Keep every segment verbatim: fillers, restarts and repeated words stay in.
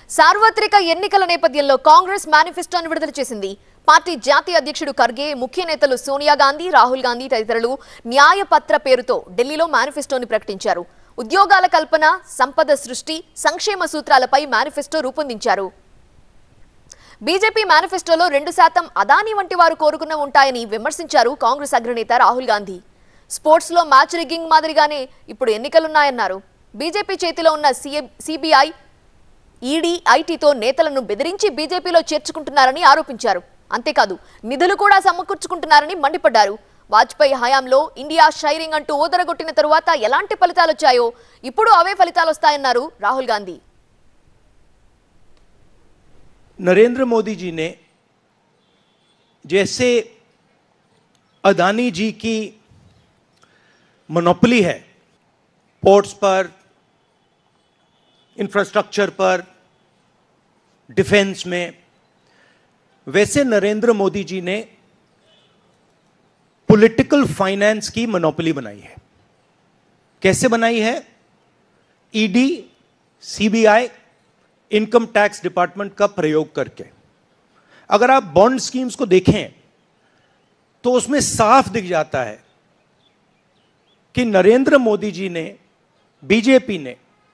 సార్వత్రిక ఎన్నికల నేపథ్యంలో కాంగ్రెస్ మేనిఫెస్టోను విడుదల చేసింది. పార్టీ జాతీయ అధ్యక్షుడు ఖర్గే, ముఖ్య నేతలు సోనియా గాంధీ, రాహుల్ గాంధీ తదితరులు న్యాయపత్ర పేరుతో ఢిల్లీలో మేనిఫెస్టోను ప్రకటించారు. ఉద్యోగాల కల్పన, సంపద సృష్టి, సంక్షేమ సూత్రాలపై మేనిఫెస్టో రూపొందించారు. బీజేపీ మేనిఫెస్టోలో రెండు శాతం అదానీ వంటి వారు కోరుకున్న ఉంటాయని విమర్శించారు కాంగ్రెస్ అగ్రనేత రాహుల్ గాంధీ. స్పోర్ట్స్ లో మ్యాచ్ రిగ్గింగ్ మాదిరిగానే ఇప్పుడు ఎన్నికలున్నాయన్నారు. బీజేపీ చేతిలో ఉన్న సిబిఐ, ఈడీ, ఐటీతో నేతలను బెదిరించి బీజేపీలో చేర్చుకుంటున్నారని ఆరోపించారు. అంతేకాదు నిధులు కూడా సమకూర్చుకుంటున్నారని మండిపడ్డారు. వాజ్పేయి హయాంలో ఇండియా షైరింగ్ అంటూ ఓదరగొట్టిన తరువాత ఎలాంటి ఫలితాలు వచ్చాయో ఇప్పుడు అవే ఫలితాలు వస్తాయన్నారు రాహుల్ గాంధీ. नरेंद्र मोदी जी ने जैसे अदानी जी की मोनोपोली है पोर्ट्स पर, इंफ्रास्ट्रक्चर पर, डिफेंस में, वैसे नरेंद्र मोदी जी ने पॉलिटिकल फाइनेंस की मोनोपोली बनाई है. कैसे बनाई है? ED, CBI, income tax department का प्रयोग करके. अगर आप बॉन्ड स्कीम्स को देखें तो उसमें साफ दिख जाता है कि नरेंद्र मोदी जी ने, बीजेपी ने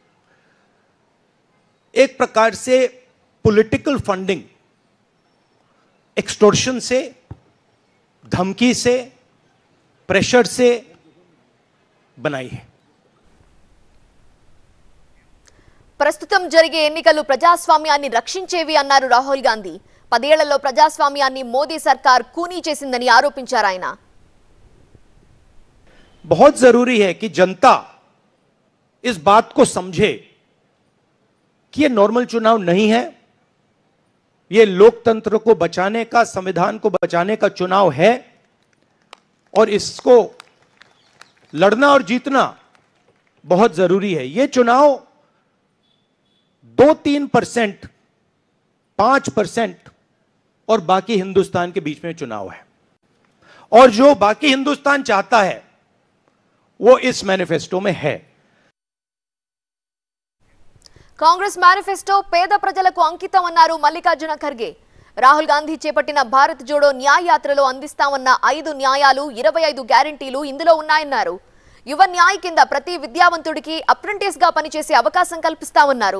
एक प्रकार से पॉलिटिकल फंडिंग एक्सटॉर्शन से, धमकी से, प्रेशर से बनाई है. ప్రస్తుతం జరిగే ఎన్నికలు ప్రజాస్వామ్యాన్ని రక్షించేవి అన్నారు రాహుల్ గాంధీ. పదేళ్లలో ప్రజాస్వామ్యాన్ని మోదీ సర్కార్ కూనీ చేసిందని ఆరోపించారు ఆయన. बहुत जरूरी है कि जनता इस बात को समझे कि यह नॉर्मल चुनाव नहीं है, यह लोकतंत्र को बचाने का, संविधान को बचाने का चुनाव है और इसको लड़ना और जीतना बहुत जरूरी है. यह चुनाव दो तीन परसेंट, पांच परसेंट और बाकी हिंदुस्तान के बीच में चुनाव है. और जो बाकी हिंदुस्तान चाहता है वो इस मैनिफेस्टो में है. కాంగ్రెస్ మేనిఫెస్టో పేద ప్రజలకు అంకితం అన్నారు మల్లికార్జున ఖర్గే. రాహుల్ గాంధీ చేపట్టిన భారత్ జోడో న్యాయ యాత్రలో అందిస్తామన్న ఐదు న్యాయాలు, ఇరవై ఐదు గ్యారెంటీలు ఇందులో ఉన్నాయన్నారు. యువ న్యాయ కింద ప్రతి విద్యావంతుడికి అప్రెంటిస్ గా పనిచేసే అవకాశం కల్పిస్తామన్నారు.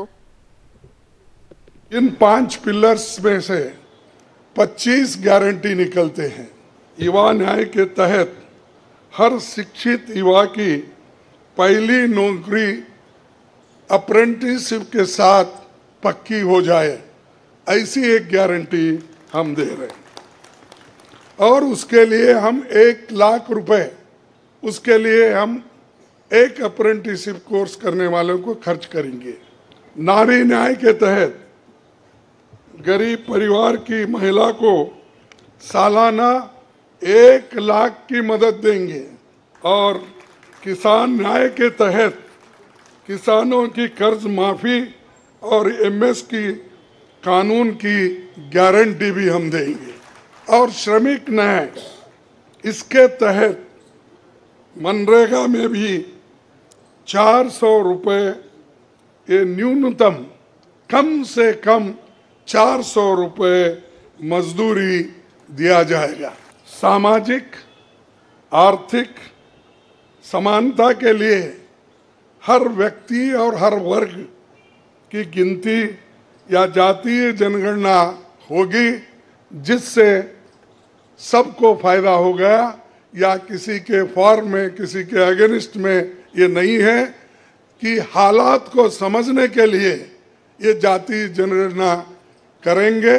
इन पांच पिलर्स में से पच्चीस गारंटी निकलते हैं. युवा न्याय के तहत हर शिक्षित युवा की पहली नौकरी अप्रेंटिसशिप के साथ पक्की हो जाए, ऐसी एक गारंटी हम दे रहे हैं. और उसके लिए हम एक लाख रुपए उसके लिए हम एक अप्रेंटिसशिप कोर्स करने वालों को खर्च करेंगे. नारी न्याय के तहत गरीब परिवार की महिला को सालाना एक लाख की मदद देंगे. और किसान न्याय के तहत किसानों की कर्ज माफी और एमएस की कानून की गारंटी भी हम देंगे. और श्रमिक न्याय, इसके तहत मनरेगा में भी चार सौ रुपये ये न्यूनतम, कम से कम चार सौ रुपये मजदूरी दिया जाएगा. सामाजिक आर्थिक समानता के लिए हर व्यक्ति और हर वर्ग की गिनती या जातीय जनगणना होगी, जिससे सबको फायदा होगा. या किसी के फॉर्म में, किसी के अगेंस्ट में ये नहीं है कि हालात को समझने के लिए ये जातीय जनगणना करेंगे.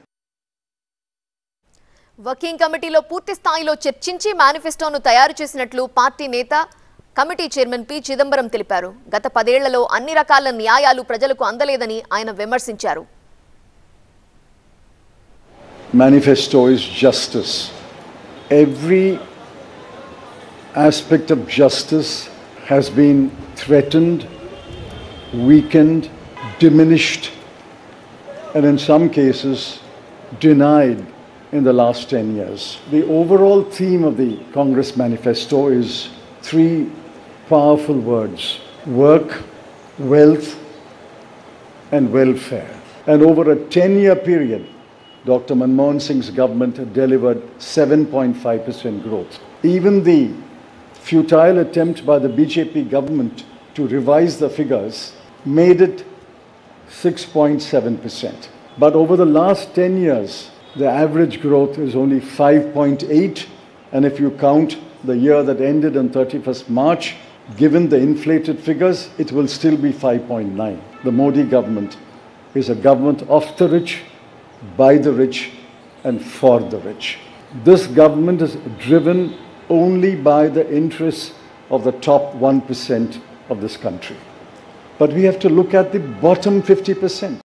వర్కింగ్ కమిటీలో పూర్తి స్థాయిలో చర్చించి మేనిఫెస్టోను తయారు చేసినట్లు పార్టీ నేత, కమిటీ చైర్మన్ పి చిదంబరం తెలిపారు. గత పదేళ్లలో అన్ని రకాల న్యాయాలు ప్రజలకు అందలేదని ఆయన విమర్శించారు. Manifesto is justice. Every aspect of justice has been threatened, weakened, diminished, and in some cases denied in the last ten years. The overall theme of the Congress Manifesto is three powerful words: work, wealth, and welfare. And over a ten-year period, Doctor Manmohan Singh's government delivered seven point five percent growth. Even the futile attempt by the B J P government to revise the figures made it six point seven percent. But over the last ten years, the average growth is only five point eight, and if you count the year that ended on thirty-first March, given the inflated figures, it will still be five point nine. The Modi government is a government of the rich, by the rich, and for the rich. This government is driven only by the interests of the top one percent of this country. But we have to look at the bottom fifty percent.